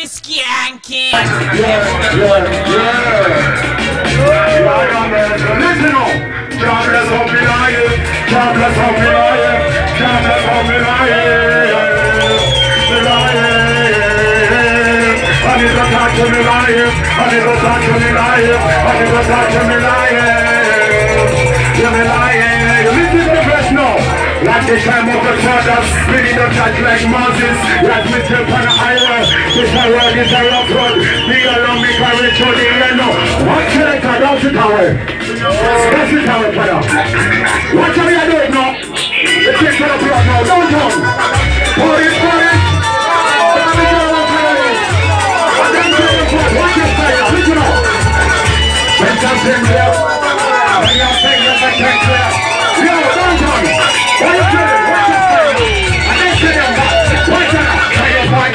skanking. Listen up. God bless how me lying. God bless how me lying. God bless how me lying. I need to talk to me lying. I need to talk to me lying. I need to talk to me lying. You're me lying. Listen to the verse now. Like the time of the fathers, spinning the touch like Moses. Like me step on the highway. This a road, this a rough road. Me alone, me carry to the end. Watch it, that's it away. That's it away, brother. Watch how you do it now. You take it up right now, don't come. Pour it, pour it. Watch your fire, listen up. When something there, when you're saying you're not taking clear. Yo, don't come. What you doing? Watch your fire. I didn't say them back. Watch out. Say your point.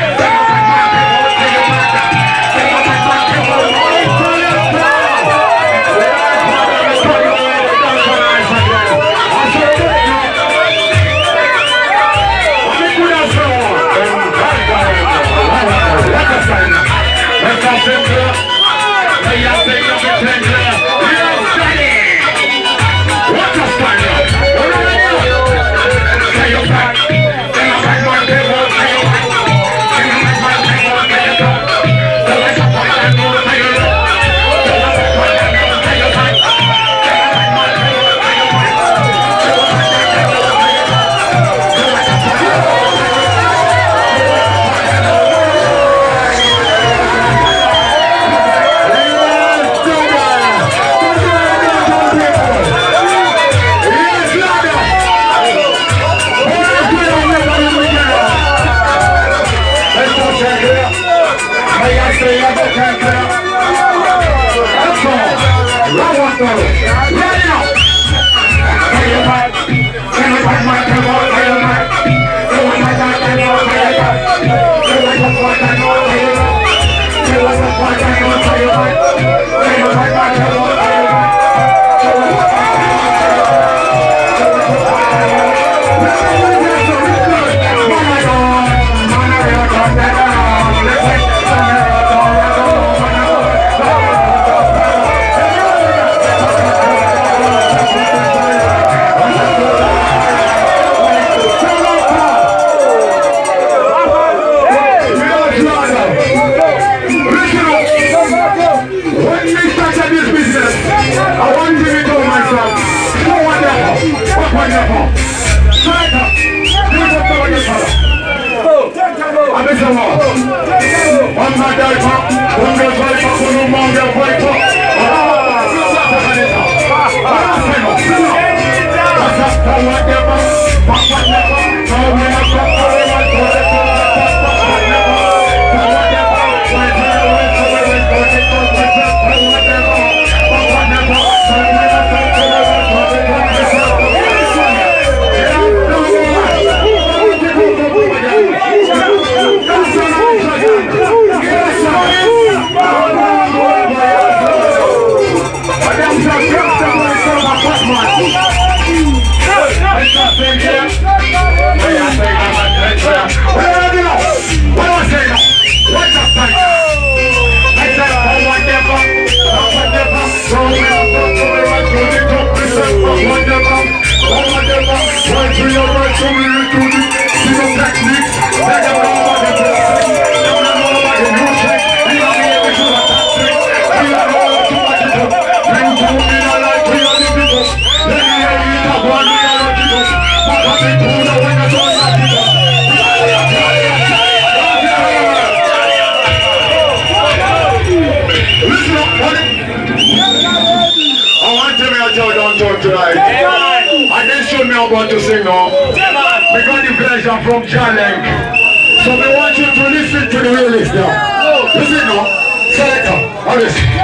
About to sing now. We got the pleasure from Challenge. So we want you to listen to the realist now. Listen now. Selector. How is it?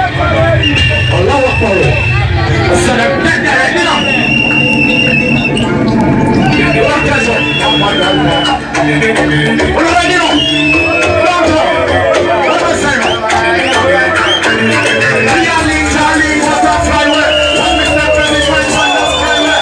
Allah Akbar. I said I'm dead there, you know. What is it? Oh my God. What do I do? Don't talk. What do I say now? Charlie, what's up, flyway? Let me step in the place on the flyway.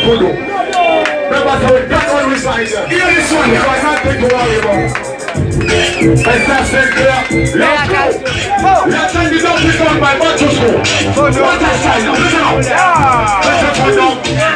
Kudu. Remember, so that one resides here. Hear this one, so I can't think to worry about. Let's not stay clear. Let's go. Let's send it up this one by Macho School. What a sign. Listen up. Listen for them.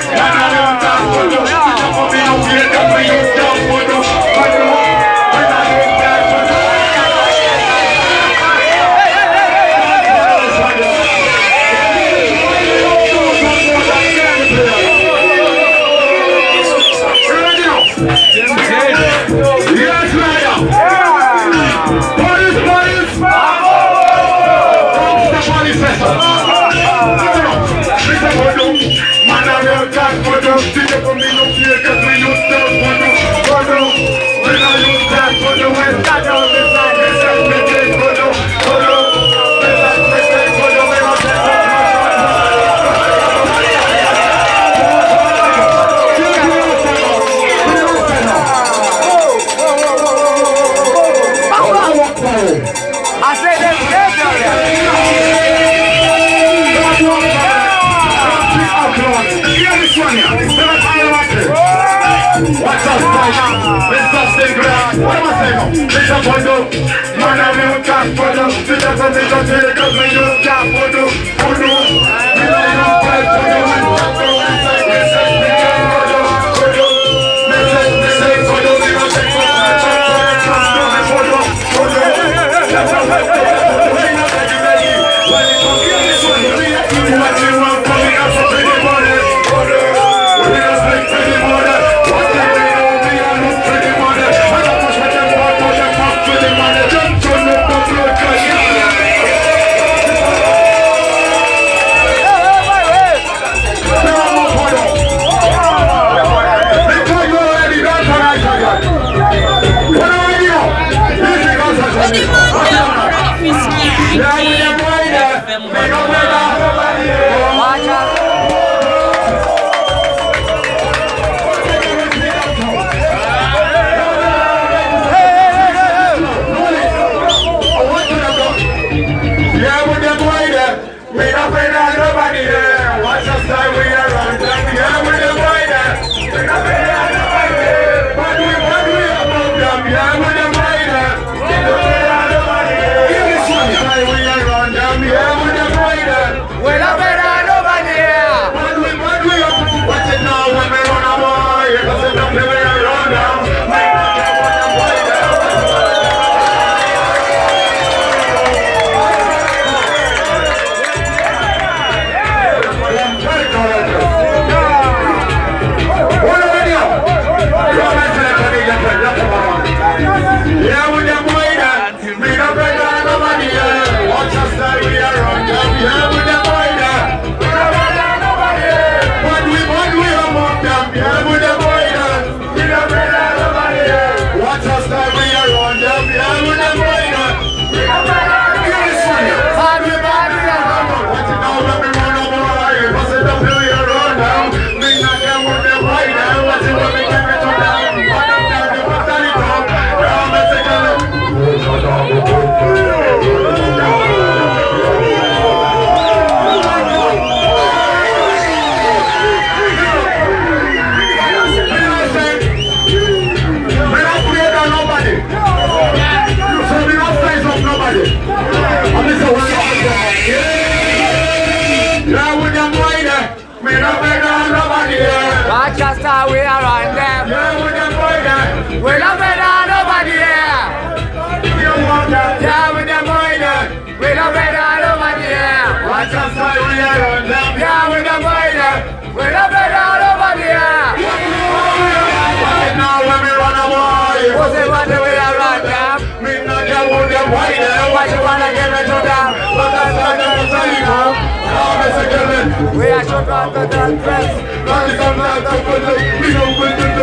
Manchester, we are on them. We're not better than nobody here. Yeah, with them boy there. We're not better than nobody here. Manchester, we are on them. Yeah, with them boy there. We're not better than nobody here. Now when we run away, what's the matter we are on them? We not get with them boy there. Why you wanna give it to them? But that's not the same. We are short on the dress. We don't